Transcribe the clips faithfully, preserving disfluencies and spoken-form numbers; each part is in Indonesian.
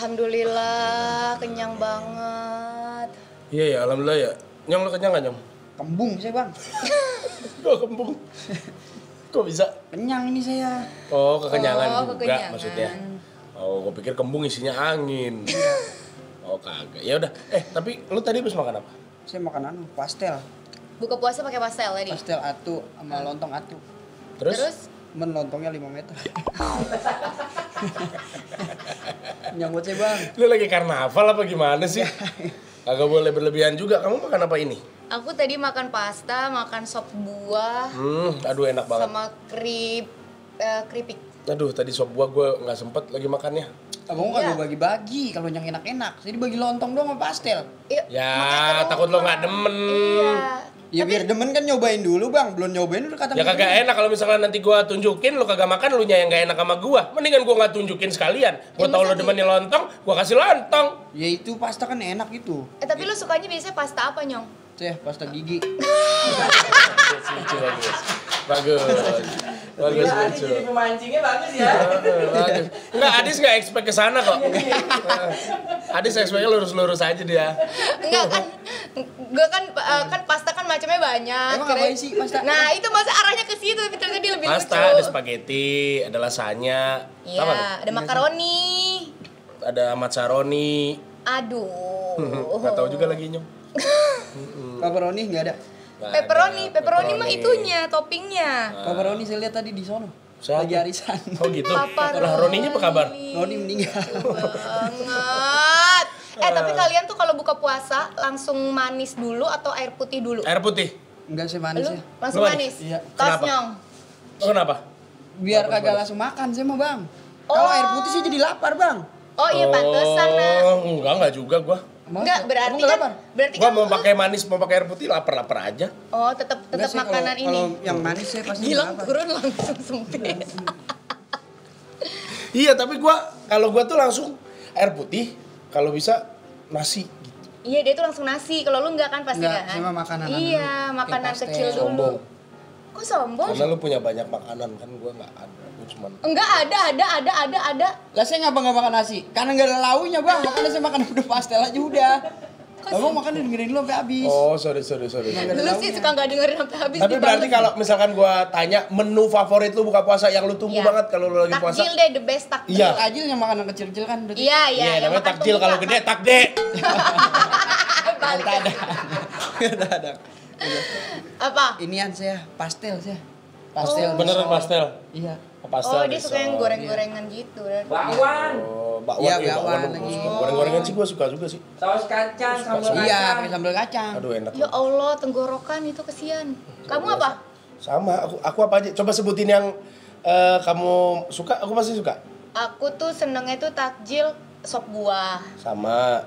Alhamdulillah, kenyang banget. Iya ya, alhamdulillah ya. Nyong, lo kenyang gak, Nyong? Kembung saya bang. Kok kembung? Kok bisa? Kenyang ini saya. Oh, kekenyangan Oh, juga kekenyangan. maksudnya. Oh, gue pikir kembung isinya angin. Oh, kagak. Ya udah. Eh, tapi lu tadi habis makan apa? Saya makan anu pastel. Buka puasa pakai pastel tadi. Pastel atu sama lontong atu. Terus? Terus Men lontongnya lima meter. Nyambut saya bang. Lu lagi karnaval apa gimana sih? Kagak boleh berlebihan juga. Kamu makan apa ini? aku tadi makan pasta, makan sop buah, Hmm, aduh enak banget. sama krip eh, keripik. Aduh, tadi sop buah gue nggak sempet lagi makannya. Abang Iya. kagak bagi-bagi kalau yang enak-enak. Jadi bagi lontong doang sama pastel. Iya, Ya, makanya ke takut lo rumah. nggak demen. Iya. Ya biar demen kan nyobain dulu bang. Belum nyobain udah kata Ya kagak enak kalau misalnya nanti gua tunjukin lu kagak makan, lu nya yang gak enak sama gua. Mendingan gua nggak tunjukin sekalian. Gua Ya, tau masa lu demennya lontong, gua kasih lontong. Ya itu pasta kan enak itu. Eh tapi lu sukanya biasanya pasta apa, Nyong? Saya pasta gigi. Bagus, lucu, bagus. Bagus. Bagus, Gila, Adis lucu. jadi pemancingnya bagus ya. Bagus. Enggak, Adis nggak expect ke sana kok. Adis expect lurus-lurus aja dia. Enggak kan, gue kan eh, kan pasta kan macamnya banyak. Emang Kirain- ngapain sih pasta? Nah itu masa arahnya ke situ, tapi ternyata dia lebih Pasta, lucu. ada spaghetti, ada lasagna. Iya, Apa tuh? ada makaroni. Ada macaroni. Aduh. Nggak tahu juga lagi nyong. Pepperoni nggak ada. Nggak Pepperoni, ada, pepperoni mah itunya, toppingnya. Pepperoni saya lihat tadi di sono. Siapa? Lagi arisan. Oh gitu. Paparoni. Lah Roninya apa kabar? Roni meninggal. Banget. Eh tapi kalian tuh kalau buka puasa langsung manis dulu atau air putih dulu? Air putih. Enggak saya manis Lu ya. langsung Lu manis? Iya. Tas Kenapa? Nyong. Oh, kenapa? Biar Lapar kagak banget. langsung makan saya mah bang. Oh. Kalau air putih sih jadi lapar bang. Oh iya pantesan nah. Oh, enggak, enggak juga gua. Masa? Enggak, berarti Emang nggak kan lapar? berarti Gua kan mau lu- pakai manis, mau pakai air putih, lapar-lapar aja. Oh, tetap Enggak tetap sih, kalau- makanan ini. Kalau yang manis saya pasti Gilang lapar. turun langsung sempit. Iya, tapi gua kalau gua tuh langsung air putih, kalau bisa nasi gitu. Iya, dia tuh langsung nasi. Kalau lu enggak kan pasti Enggak, kan? saya mah makanan Iya, dulu. makanan Kayak pastel. kecil dulu. Sombong. Kok sombong? Karena lu punya banyak makanan kan, gua nggak ada. Gua cuman Enggak ada, ada, ada, ada, ada. Lah saya ngapa nggak makan nasi? Karena nggak ada launya bang. Makanya saya makan udah pastel aja udah. Abang makan dengerin dulu sampai habis. Oh, sorry, sorry, sorry. Nggak ada Dulu sih launya. suka nggak dengerin sampai habis. Tapi di berarti banget. kalau misalkan gua tanya menu favorit lu buka puasa yang lu tunggu Iya. banget kalau lu lagi puasa. takjil deh, the best takjil. Iya. Takjil yang makanan kecil-kecil kan. berarti. Iya, iya. Iya, yang namanya makan takjil kalau pembuka. gede takde. Balik. Nggak ada. Nggak ada. Apa? Inian saya pastel saya. Pastel. Oh. Beneran risol. pastel. Iya. Pastel. Oh, dia suka yang risol. goreng-gorengan gitu. Bakwan, Oh, bakwan. Iya, iya, bakwan bakwan lagi. bagus. Goreng-gorengan sih gua suka juga sih. saus kacang, sambal Iya, kacang. pakai sambal kacang. Aduh, enak. Ya Allah, tenggorokan itu kesian. Kamu apa? Sama, aku aku apa aja? Coba sebutin yang eh, kamu suka, aku pasti suka. Aku tuh senengnya tuh takjil sop buah, Sama.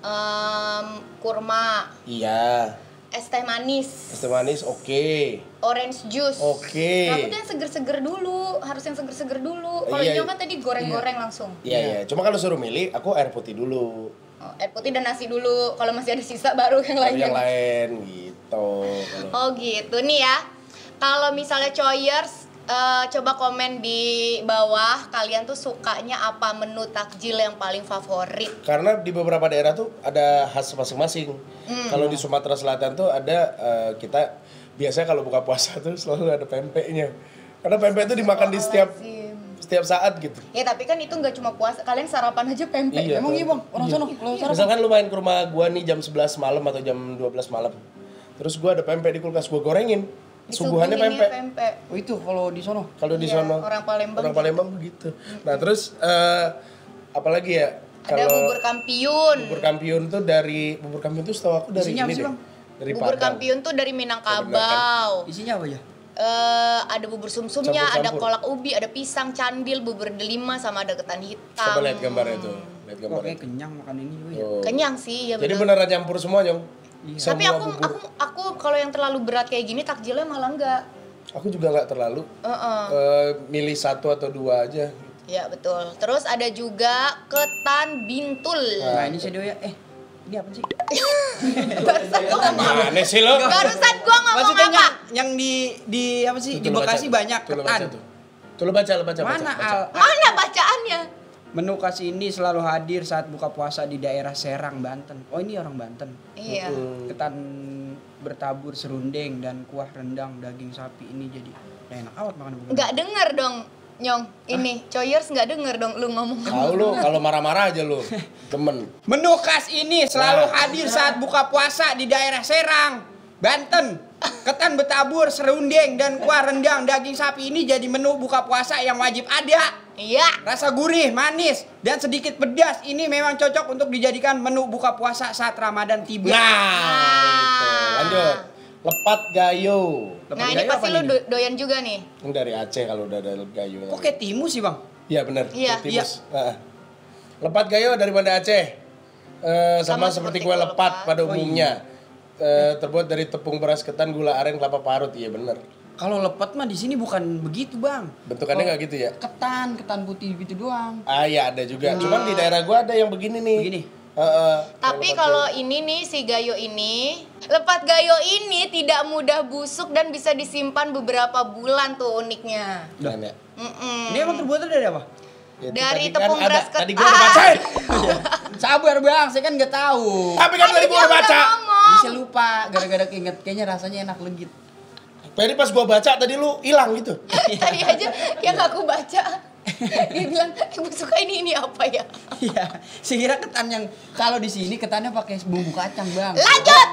em, kurma, Iya. es teh manis, Es teh manis oke. orange juice. Oke. Nah, aku tuh yang seger-seger dulu, harus yang seger-seger dulu. Kalau Iya, Nyong kan tadi goreng-goreng langsung. Iya, iya. Cuma kalau suruh milih, aku air putih dulu. Oh, air putih dan nasi dulu. Kalau masih ada sisa baru yang Baru lain. yang lain gitu. Kalau- Oh gitu nih ya. Kalau misalnya Choyers, eh, coba komen di bawah kalian tuh sukanya apa menu takjil yang paling favorit. Karena di beberapa daerah tuh ada khas masing-masing. Hmm. Kalau di Sumatera Selatan tuh ada eh, kita biasanya kalau buka puasa tuh selalu ada pempeknya. Karena pempek itu dimakan di setiap setiap saat gitu. Ya tapi kan itu nggak cuma puasa, kalian sarapan aja pempek. Iya. Emang iya bang, orang sono kalau sarapan. Misalkan lu main ke rumah gua nih jam sebelas malam atau jam dua belas malam. Terus gua ada pempek di kulkas, gua gorengin. Suguhannya Disuguhinnya pempek. pempek. Oh itu kalau di sono. Kalau di Iya, sono orang Palembang orang gitu. Palembang begitu. Nah, terus eh apalagi ya? Ada Kalau bubur kampiun. bubur kampiun tuh dari bubur kampiun tuh setahu aku dari Isinya apa ini sih, deh. Bang? Dari Bubur Padang. kampiun tuh dari Minangkabau. Isinya apa ya? Eh, ada bubur sumsumnya, ada Campur-campur. kolak ubi, ada pisang, candil, bubur delima, sama ada ketan hitam. Coba lihat gambarnya itu. Lihat Wah gambarnya. kayak kenyang makan ini. woy. Tuh. Kenyang sih, ya Jadi bener. beneran campur semua, Nyong. Iya. Semua Tapi aku bubur. aku aku kalau yang terlalu berat kayak gini takjilnya malah enggak. Aku juga nggak terlalu Heeh. eh, milih satu atau dua aja. Ya betul. Terus ada juga ketan bintul. Nah ini saya doya. Eh ini apa sih? Barusan gua ngomong apa? Mana sih lo? Barusan gua ngomong Maksudnya apa? yang, yang di di apa sih? Tuh, Di lu baca. Bekasi banyak Tuh, lu baca ketan. tuh. Tuh lu baca, lu baca, Mana baca, baca. al? Mana bacaannya? Menu khas ini selalu hadir saat buka puasa di daerah Serang, Banten. Oh ini orang Banten. Iya. Ketan bertabur serundeng dan kuah rendang daging sapi ini jadi nah, enak awet makan buka. Nggak denger dong, Nyong. Ini Choyers nggak denger dong lu ngomong. Tahu lu kalau marah-marah aja lu. Temen. Menu khas ini selalu hadir saat buka puasa di daerah Serang, Banten. Ketan bertabur serundeng dan kuah rendang daging sapi ini jadi menu buka puasa yang wajib ada. Iya. Rasa gurih, manis, dan sedikit pedas ini memang cocok untuk dijadikan menu buka puasa saat Ramadan tiba. Nah, itu. Lanjut. Lepat gayo. Lepas Nah ini gayo pasti apa lu nih? do- doyan juga nih. Ini dari Aceh kalau udah ada gayo. Kok kayak timus sih bang? Iya benar. Iya. Timus. Heeh. Lepat gayo dari Banda Aceh. Eh, sama, Sama seperti seperti kue kue lepat lepat. pada Oh, umumnya. Eh, terbuat dari tepung beras ketan, gula aren, kelapa parut. Iya benar. Kalau lepet mah di sini bukan begitu bang. Bentukannya nggak gitu ya? Ketan, ketan putih gitu doang. Ah iya ada juga. Cuman di daerah gua ada yang begini nih. Begini? Heeh. Tapi kalau ini nih si gayo ini, lepat gayo ini tidak mudah busuk dan bisa disimpan beberapa bulan tuh uniknya. Dan ya. Mm-mm. Ini emang terbuat dari apa? Itu Dari tadi kan tepung ada. beras ketan. Tadi gua udah bacain. Sabar bang, saya kan nggak tahu. Tapi kan tadi gua udah baca. Bisa lupa, gara-gara keinget kayaknya rasanya enak legit. Tadi pas gua baca tadi lu hilang gitu. Tadi aja yang aku baca dia bilang, ibu suka ini ini apa ya? Iya, saya kira ketan yang kalau di sini ketannya pakai bumbu kacang bang. Lanjut.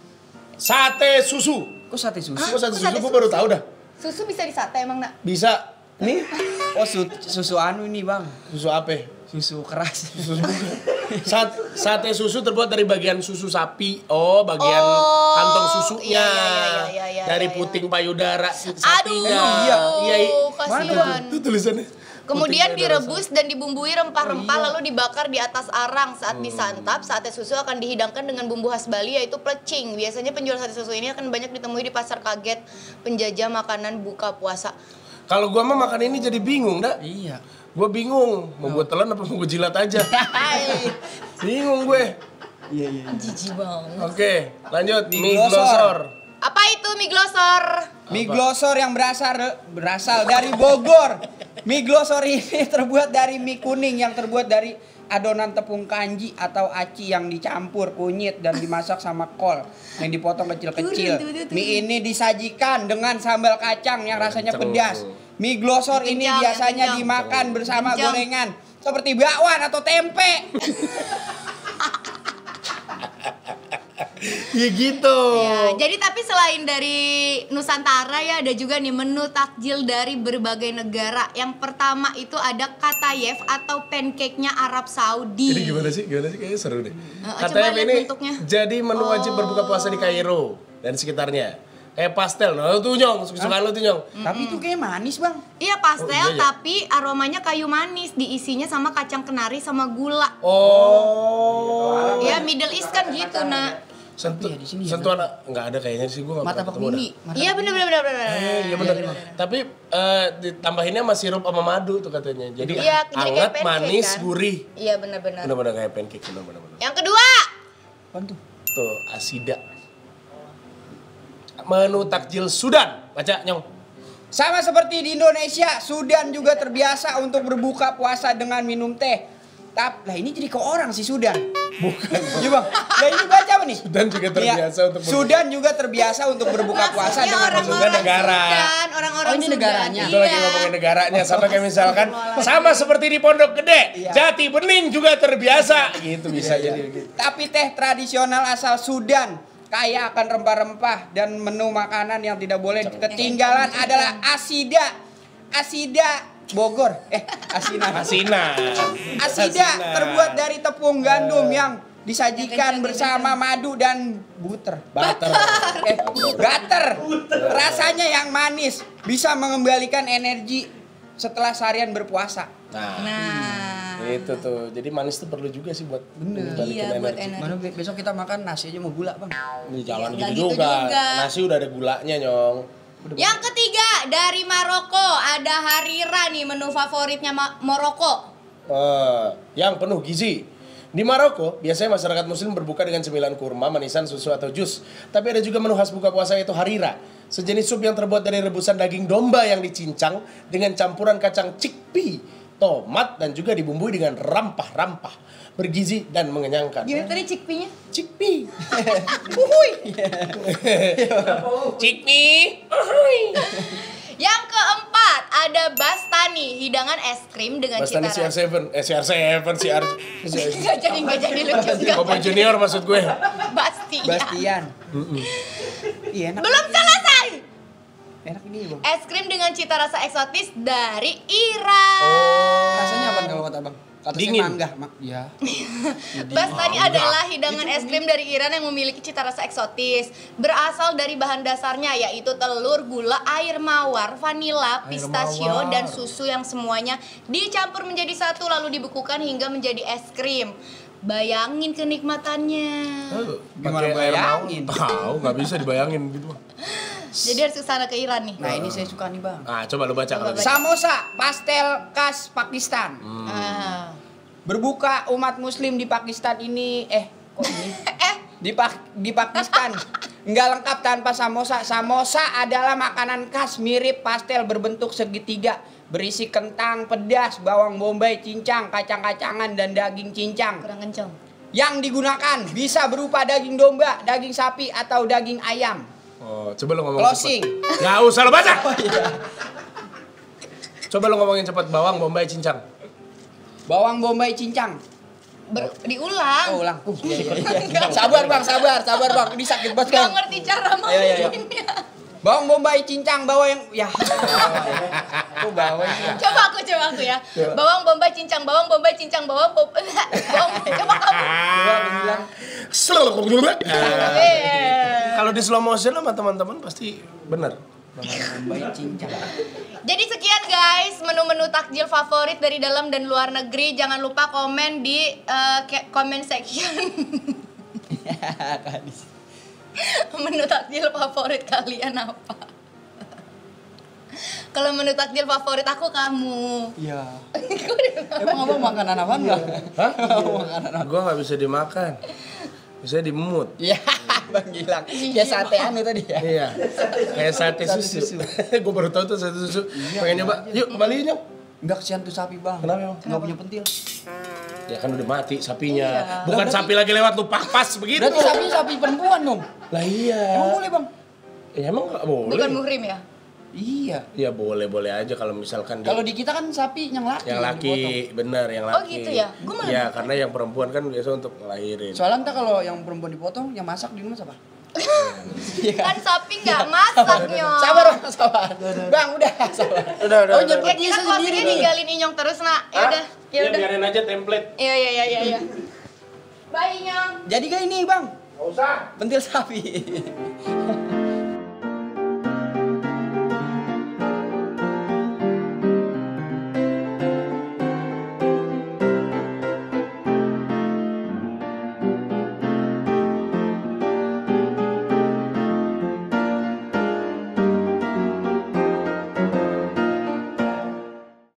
Sate susu. Kok sate susu? Kok sate Kok susu sate gua baru susu? tahu dah. Susu bisa disate emang nak? Bisa. Nih, Oh su- susu anu ini bang, susu apa? susu keras. Susu Sat, sate susu terbuat dari bagian susu sapi. Oh, bagian Oh, kantong susunya. iya, iya, iya, iya, iya, dari iya. puting payudara Aduh, sapinya. Iya, iya. kasihan. Itu tulisannya. Kemudian Puting payudara direbus dan dibumbui rempah-rempah Oh, iya. lalu dibakar di atas arang. Saat disantap, sate susu akan dihidangkan dengan bumbu khas Bali yaitu plecing. Biasanya penjual sate susu ini akan banyak ditemui di pasar kaget penjajah makanan buka puasa. Kalau gua mah makan ini jadi bingung, dah. Iya. Gua bingung, mau gua telan apa mau gua jilat aja. Hai. Bingung gue. Iya iya. Jijik banget. Oke, lanjut. Mie Mie glosor. glosor. Apa itu mie glosor? Mie glosor yang berasal berasal dari Bogor. Mie glosor ini terbuat dari mie kuning yang terbuat dari adonan tepung kanji atau aci yang dicampur kunyit dan dimasak sama kol yang dipotong kecil-kecil. Mie ini disajikan dengan sambal kacang yang rasanya Kenceng. pedas. Mie glosor ini Kencang, biasanya kencang. dimakan bersama Kencang. gorengan seperti bakwan atau tempe. Ya gitu. Ya, jadi tapi selain dari Nusantara ya ada juga nih menu takjil dari berbagai negara. Yang pertama itu ada katayef atau pancake-nya Arab Saudi. Ini gimana sih? Gimana sih? Kayaknya seru deh. coba Katanya lihat ini bentuknya. jadi menu wajib berbuka puasa di Kairo dan sekitarnya. Kayak pastel, no tuh Nyong, suka-suka lu tuh Nyong. Tapi itu kayak manis bang. Iya pastel Oh, iya, iya. tapi aromanya kayu manis, diisinya sama kacang kenari sama gula. Oh. Ya Middle East kan gitu nak. Sentuh, Tapi ya di sini ya, sentuhan nggak ada kayaknya sih gua nggak pernah Martabak ketemu dah. mini. martabak Iya bener bener bener bener. Eh, iya benar. Tapi eh, ditambahinnya sama sirup sama madu tuh katanya. Jadi Iya, jadi kayak hangat, pancake, manis, kan? gurih. Iya bener bener. Benar-benar kayak pancake, benar-benar. Yang kedua, Apaan tuh? Tuh, asida. Menu takjil Sudan. Baca, Nyong. Sama seperti di Indonesia, Sudan juga terbiasa untuk berbuka puasa dengan minum teh. Tap, lah ini jadi ke orang sih Sudan. Bukan. Iya bang. Lah ini baca apa nih? Sudan juga terbiasa Iya. untuk berbuka. Sudan juga terbiasa untuk berbuka puasa maksudnya dengan orang-orang Sudan negara. Sudan, orang-orang Oh, ini Sudan. negaranya. Itu lagi Iya. ngomongin negaranya. Sampai kayak misalkan, sama seperti di Pondok Gede. Iya. Jati Bening juga terbiasa. Gitu bisa Iya, jadi iya. gitu. Tapi teh tradisional asal Sudan kaya akan rempah-rempah dan menu makanan yang tidak boleh ketinggalan adalah asida. Asida Bogor. Eh, asinan. Asinan. Asida terbuat dari tepung gandum yang disajikan Yang kencang, bersama madu dan butter. Butter. Eh, butter. Rasanya yang manis bisa mengembalikan energi setelah seharian berpuasa. Nah, Nah, itu tuh. Jadi manis tuh perlu juga sih buat balikin iya buat energi. Mana be- besok kita makan nasi aja mau gula, Bang. Ini jangan Nggak gitu, gitu juga. juga. Nasi udah ada gulanya, Nyong. Yang ketiga dari Maroko ada harira nih menu favoritnya Ma- Maroko. Eh, yang penuh gizi. Di Maroko, biasanya masyarakat muslim berbuka dengan cemilan kurma, manisan, susu atau jus. Tapi ada juga menu khas buka puasa yaitu harira. Sejenis sup yang terbuat dari rebusan daging domba yang dicincang dengan campuran kacang chickpea tomat, dan juga dibumbui dengan rempah-rempah bergizi dan mengenyangkan. Gimana tadi chickpea-nya? Chickpea. Uhuy. Chickpea. Uhuy. Yang keempat ada Bastani, hidangan es krim dengan cita Bastani C R rasa. tujuh, eh C R tujuh, C R. Gak jadi gak jadi lucu enggak. Kopi Junior maksud gue. Bastian. Bastian. Iya enak. Belum selesai. Enak ini bang. Es krim dengan cita rasa eksotis dari Iran. Oh. Rasanya apa kalau kata bang? Kata Dingin. saya mangga. Mak ya. Bastani adalah hidangan es krim dari Iran yang memiliki cita rasa eksotis. Berasal dari bahan dasarnya yaitu telur, gula, air mawar, vanila, Air pistachio, mawar. dan susu yang semuanya dicampur menjadi satu lalu dibekukan hingga menjadi es krim. Bayangin kenikmatannya. Gimana Pakai air bayangin? mawar. Tahu, nggak bisa dibayangin gitu. Jadi harus kesana ke Iran nih. Nah ini saya suka nih bang. Ah, coba lu baca kalau gitu. Samosa, pastel khas Pakistan. Ah. Berbuka umat muslim di Pakistan ini eh kok ini? Eh, Di Pak di Pakistan nggak lengkap tanpa samosa. Samosa adalah makanan khas mirip pastel berbentuk segitiga, berisi kentang pedas, bawang bombay, cincang, kacang-kacangan, dan daging cincang. kurang kenceng. Yang digunakan bisa berupa daging domba, daging sapi, atau daging ayam. Oh, coba lu ngomong Closing. cepet. Nggak usah lu baca. Coba lu ngomongin cepat. Bawang bombay cincang. Bawang bombay cincang. Ber- diulang. Oh ulang. Uh, iya, iya, iya. Sabar bang, sabar, sabar bang. Ini sakit banget Gak kan. ngerti cara Ayo, ayo, ayo. makannya. Bawang bombay cincang, bawa yang ya. Kok bawa sih? Coba aku, coba aku ya. Bawang bombay cincang, bawang bombay cincang, bawang bombay. Bawang, coba kamu. Coba aku bilang. Eh. Kalau di slow motion sama teman-teman pasti bener. Bawang bombay cincang. Jadi sekian guys menu-menu takjil favorit dari dalam dan luar negeri. Jangan lupa komen di eh, ke- comment section. Menu takjil favorit kalian apa? Kalau menu takjil favorit aku kamu. Iya. Emang abang makanan apa enggak? Hah? Makanan apa? Gua nggak bisa dimakan. Bisa dimut. Iya, Bang Gilang. Kayak sate anu tadi ya. Iya. Kayak sate Sate susu. susu. Gue baru tahu tuh sate susu. Pengen nyoba. Yuk kembali yuk. Enggak kesian tuh sapi, Bang. Kenapa emang? Enggak punya pentil. Ya kan udah mati sapinya. Iya. Bukan Lah, sapi lagi lewat lu papas begitu. Berarti sapi sapi perempuan dong. Lah iya. Emang boleh, Bang? Ya emang nggak boleh. Bukan muhrim ya? Iya. Ya boleh-boleh aja kalau misalkan dia Kalau di kita kan sapi yang laki. yang laki, dipotong. bener yang laki. Oh, gitu ya? Gua malah- Ya karena yang perempuan kan biasa untuk ngelahirin. Soalnya entah kalau yang perempuan dipotong, yang masak di rumah siapa? Iya Kan sapi nggak masaknya. Sabar, Bang, sabar. Bang, udah, sabar. Udah, udah, Oh, udah, nyebut Ya dia kita sendiri closingnya nih. ninggalin Inyong terus nak. Ya Hah? udah, ya Ya udah. biarin aja template. Iya iya iya iya. iya. Bye Inyong. Jadi gak ini, Bang? Nggak usah. Pentil sapi.